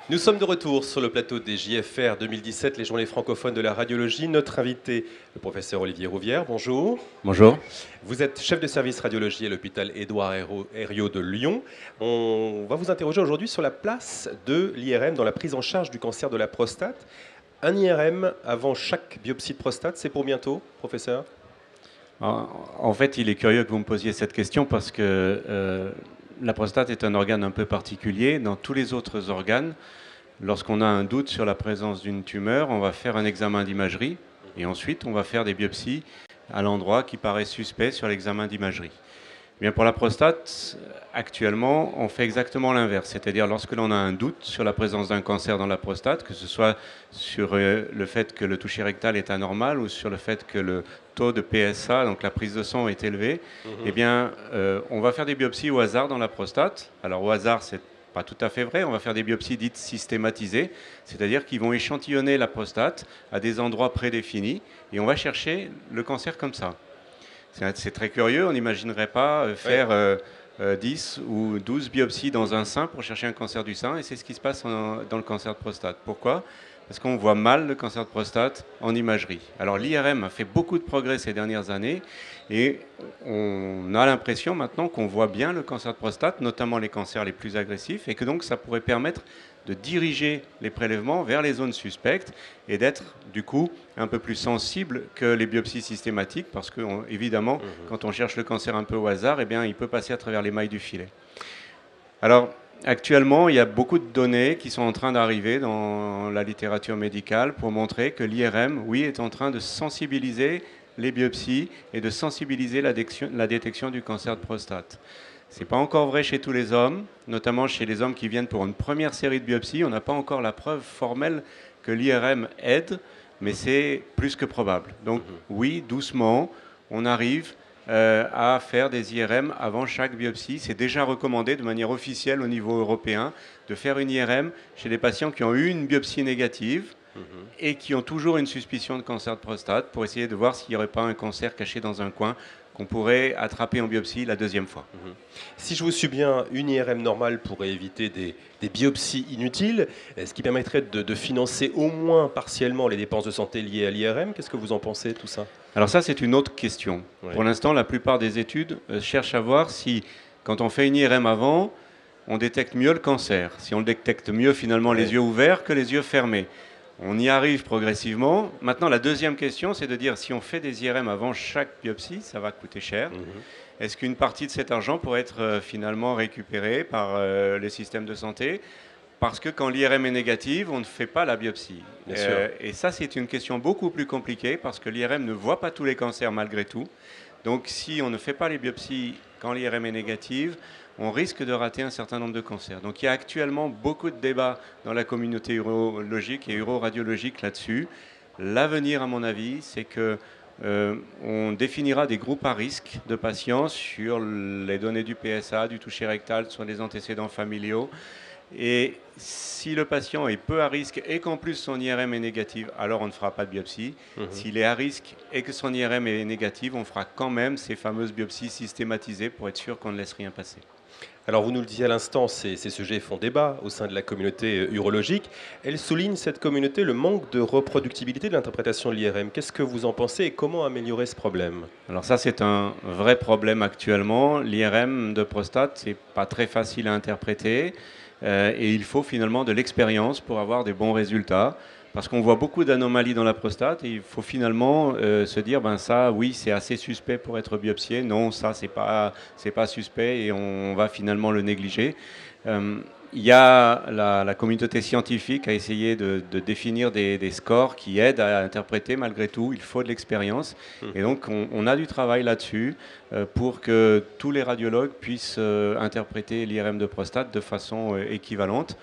Nous sommes de retour sur le plateau des JFR 2017, les journées francophones de la radiologie. Notre invité, le professeur Olivier Rouvière, bonjour. Bonjour. Vous êtes chef de service radiologie à l'hôpital Édouard Herriot de Lyon. On va vous interroger aujourd'hui sur la place de l'IRM dans la prise en charge du cancer de la prostate. Un IRM avant chaque biopsie de prostate, c'est pour bientôt, professeur? En fait, il est curieux que vous me posiez cette question parce que la prostate est un organe un peu particulier. Dans tous les autres organes, lorsqu'on a un doute sur la présence d'une tumeur, on va faire un examen d'imagerie et ensuite on va faire des biopsies à l'endroit qui paraît suspect sur l'examen d'imagerie. Bien, pour la prostate, actuellement, on fait exactement l'inverse. C'est-à-dire, lorsque l'on a un doute sur la présence d'un cancer dans la prostate, que ce soit sur le fait que le toucher rectal est anormal ou sur le fait que le taux de PSA, donc la prise de sang, est élevé, eh bien, on va faire des biopsies au hasard dans la prostate. Alors, au hasard, c'est pas tout à fait vrai. On va faire des biopsies dites systématisées, c'est-à-dire qu'ils vont échantillonner la prostate à des endroits prédéfinis et on va chercher le cancer comme ça. C'est très curieux, on n'imaginerait pas faire 10 ou 12 biopsies dans un sein pour chercher un cancer du sein, et c'est ce qui se passe dans le cancer de prostate. Pourquoi? Parce qu'on voit mal le cancer de prostate en imagerie. Alors l'IRM a fait beaucoup de progrès ces dernières années, et on a l'impression maintenant qu'on voit bien le cancer de prostate, notamment les cancers les plus agressifs, et que donc ça pourrait permettre de diriger les prélèvements vers les zones suspectes et d'être du coup un peu plus sensible que les biopsies systématiques parce que évidemment quand on cherche le cancer un peu au hasard, eh bien, il peut passer à travers les mailles du filet. Alors actuellement il y a beaucoup de données qui sont en train d'arriver dans la littérature médicale pour montrer que l'IRM, oui, est en train de sensibiliser les biopsies et de sensibiliser la détection du cancer de prostate. Ce n'est pas encore vrai chez tous les hommes, notamment chez les hommes qui viennent pour une première série de biopsies. On n'a pas encore la preuve formelle que l'IRM aide, mais c'est plus que probable. Donc oui, doucement, on arrive à faire des IRM avant chaque biopsie. C'est déjà recommandé de manière officielle au niveau européen de faire une IRM chez les patients qui ont eu une biopsie négative et qui ont toujours une suspicion de cancer de prostate pour essayer de voir s'il n'y aurait pas un cancer caché dans un coin qu'on pourrait attraper en biopsie la deuxième fois. Si je vous suis bien, une IRM normale pourrait éviter des biopsies inutiles, ce qui permettrait de financer au moins partiellement les dépenses de santé liées à l'IRM. Qu'est-ce que vous en pensez, tout ça? Alors ça, c'est une autre question. Ouais. Pour l'instant, la plupart des études cherchent à voir si, quand on fait une IRM avant, on détecte mieux le cancer, si on le détecte mieux finalement les yeux ouverts que les yeux fermés. On y arrive progressivement. Maintenant, la deuxième question, c'est de dire si on fait des IRM avant chaque biopsie, ça va coûter cher. Est-ce qu'une partie de cet argent pourrait être finalement récupérée par les systèmes de santé? Parce que quand l'IRM est négative, on ne fait pas la biopsie. Et ça, c'est une question beaucoup plus compliquée parce que l'IRM ne voit pas tous les cancers malgré tout. Donc, si on ne fait pas les biopsies quand l'IRM est négative, on risque de rater un certain nombre de cancers. Donc il y a actuellement beaucoup de débats dans la communauté urologique et uroradiologique là-dessus. L'avenir, à mon avis, c'est que on définira des groupes à risque de patients sur les données du PSA, du toucher rectal, sur les antécédents familiaux. Et si le patient est peu à risque et qu'en plus son IRM est négative, alors on ne fera pas de biopsie. S'il est à risque et que son IRM est négative, on fera quand même ces fameuses biopsies systématisées pour être sûr qu'on ne laisse rien passer. Alors vous nous le disiez à l'instant, ces sujets font débat au sein de la communauté urologique. Elle souligne, cette communauté, le manque de reproductibilité de l'interprétation de l'IRM. Qu'est-ce que vous en pensez et comment améliorer ce problème? Alors ça, c'est un vrai problème actuellement. L'IRM de prostate, c'est pas très facile à interpréter et il faut finalement de l'expérience pour avoir des bons résultats. Parce qu'on voit beaucoup d'anomalies dans la prostate et il faut finalement se dire, ben ça, oui, c'est assez suspect pour être biopsié. Non, ça, c'est pas suspect et on va finalement le négliger. Il y a la communauté scientifique a essayé de définir des scores qui aident à interpréter malgré tout. Il faut de l'expérience. Et donc, on a du travail là-dessus pour que tous les radiologues puissent interpréter l'IRM de prostate de façon équivalente.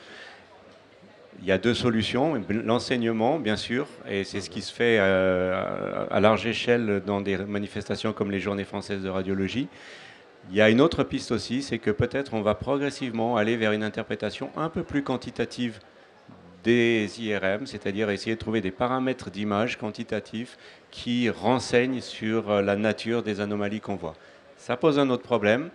Il y a deux solutions. L'enseignement, bien sûr, et c'est ce qui se fait à large échelle dans des manifestations comme les Journées françaises de radiologie. Il y a une autre piste aussi, c'est que peut-être on va progressivement aller vers une interprétation un peu plus quantitative des IRM, c'est-à-dire essayer de trouver des paramètres d'image quantitatifs qui renseignent sur la nature des anomalies qu'on voit. Ça pose un autre problème,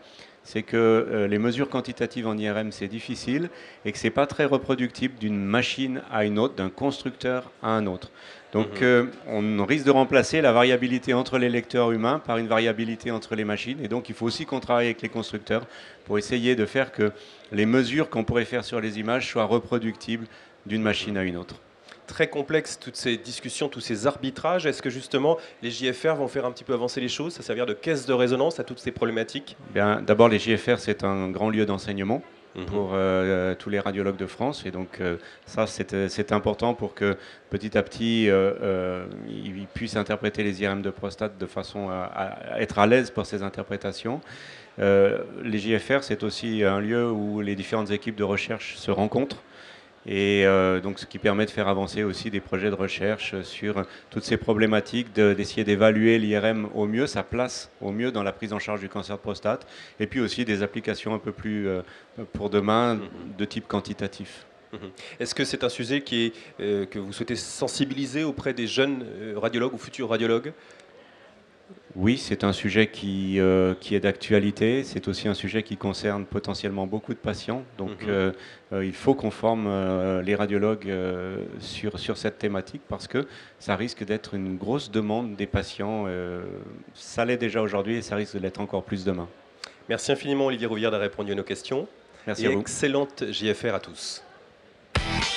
c'est que les mesures quantitatives en IRM, c'est difficile et que ce n'est pas très reproductible d'une machine à une autre, d'un constructeur à un autre. Donc on risque de remplacer la variabilité entre les lecteurs humains par une variabilité entre les machines. Et donc il faut aussi qu'on travaille avec les constructeurs pour essayer de faire que les mesures qu'on pourrait faire sur les images soient reproductibles d'une machine à une autre. Très complexe, toutes ces discussions, tous ces arbitrages. Est-ce que justement les JFR vont faire un petit peu avancer les choses, ça servir de caisse de résonance à toutes ces problématiques? Bien, d'abord, les JFR, c'est un grand lieu d'enseignement pour tous les radiologues de France. Et donc ça, c'est important pour que petit à petit, ils puissent interpréter les IRM de prostate de façon à être à l'aise pour ces interprétations. Les JFR, c'est aussi un lieu où les différentes équipes de recherche se rencontrent. Et donc, ce qui permet de faire avancer aussi des projets de recherche sur toutes ces problématiques, d'essayer d'évaluer l'IRM au mieux, sa place au mieux dans la prise en charge du cancer de prostate, et puis aussi des applications un peu plus pour demain de type quantitatif. Est-ce que c'est un sujet que vous souhaitez sensibiliser auprès des jeunes radiologues ou futurs radiologues? Oui, c'est un sujet qui est d'actualité. C'est aussi un sujet qui concerne potentiellement beaucoup de patients. Donc, il faut qu'on forme les radiologues sur cette thématique parce que ça risque d'être une grosse demande des patients. Ça l'est déjà aujourd'hui et ça risque de l'être encore plus demain. Merci infiniment Olivier Rouvière d'avoir répondu à nos questions. Merci et à vous. excellente JFR à tous.